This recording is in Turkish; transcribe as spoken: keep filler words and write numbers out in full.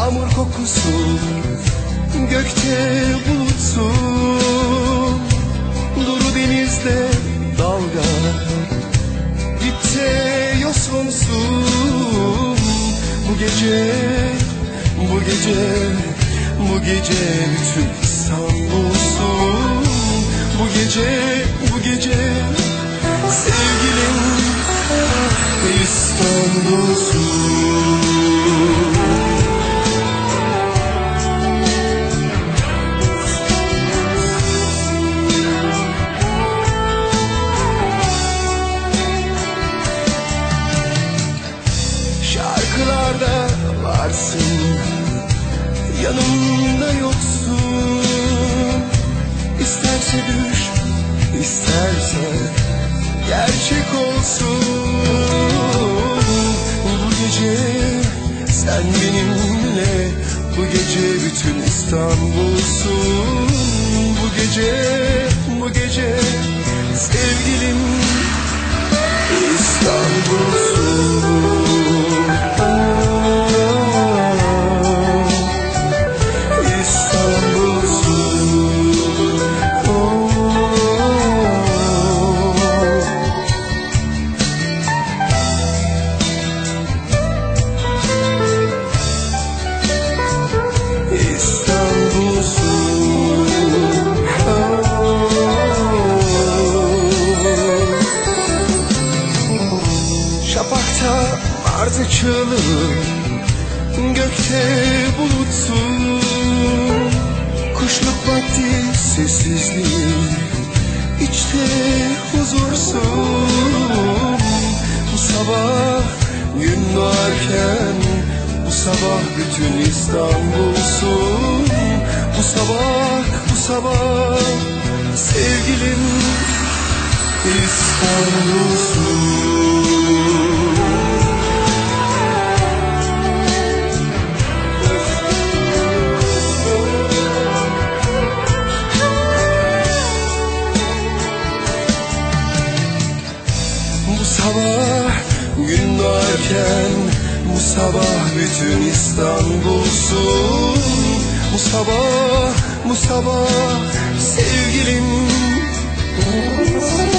Yağmur kokusu, gökte bulutsun, duru denizde dalga, dipte yosunsun. Bu gece, bu gece, bu gece bütün İstanbul'sun. Bu gece, bu gece sevgilim İstanbul'sun. Şarkılarda varsın, yanımda yoksun. İsterse düş, isterse gerçek olsun. Bu gece sen benimle, bu gece bütün İstanbul'sun. Bu gece, bu gece sevgilim İstanbul'sun. Şafakta vardı çığlığı, gökte bulutsun, kuşluk vakti sessizliği, içte huzursun. Bu sabah gün doğarken, bu sabah bütün İstanbul'sun. Bu sabah, bu sabah sevgilim İstanbul'sun. Bu sabah gün doğarken, bu sabah bütün İstanbul'sun. Bu sabah, bu sabah sevgilim